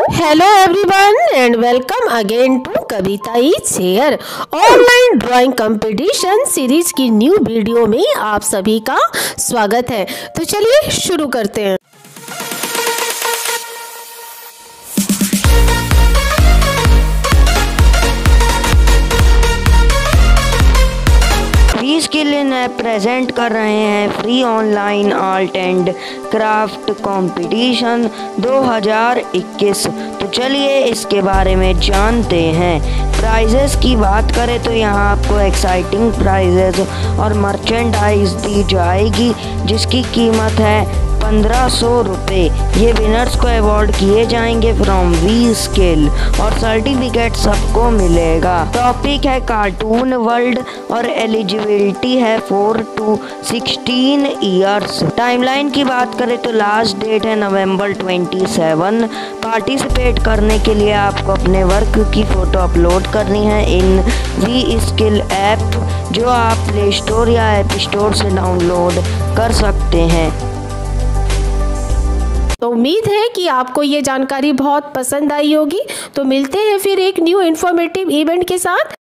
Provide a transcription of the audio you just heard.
Hello everyone and welcome again to Kavita is here. Online drawing competition series की new video में आप सभी का स्वागत है। तो चलिए शुरू करते हैं। क्विज के लिए नए प्रेजेंट कर रहे हैं free online art and craft competition 2021। तो चलिए इसके बारे में जानते हैं। प्राइजेस की बात करें तो यहाँ आपको एक्साइटिंग प्राइजेस और मर्चेंडाइज दी जाएगी जिसकी कीमत है 1500 रुपये। ये विनर्स को अवार्ड किए जाएंगे फ्रॉम वी स्किल और सर्टिफिकेट सबको मिलेगा। टॉपिक है कार्टून वर्ल्ड और एलिजिबिलिटी है 4 to 16 ईयर्स। टाइमलाइन की बात करें तो लास्ट डेट है नवंबर 27। पार्टिसिपेट करने के लिए आपको अपने वर्क की फ़ोटो अपलोड करनी है इन वी स्किल ऐप, जो आप प्ले स्टोर या ऐप स्टोर से डाउनलोड कर सकते हैं। तो उम्मीद है कि आपको ये जानकारी बहुत पसंद आई होगी। तो मिलते हैं फिर एक न्यू इन्फॉर्मेटिव इवेंट के साथ।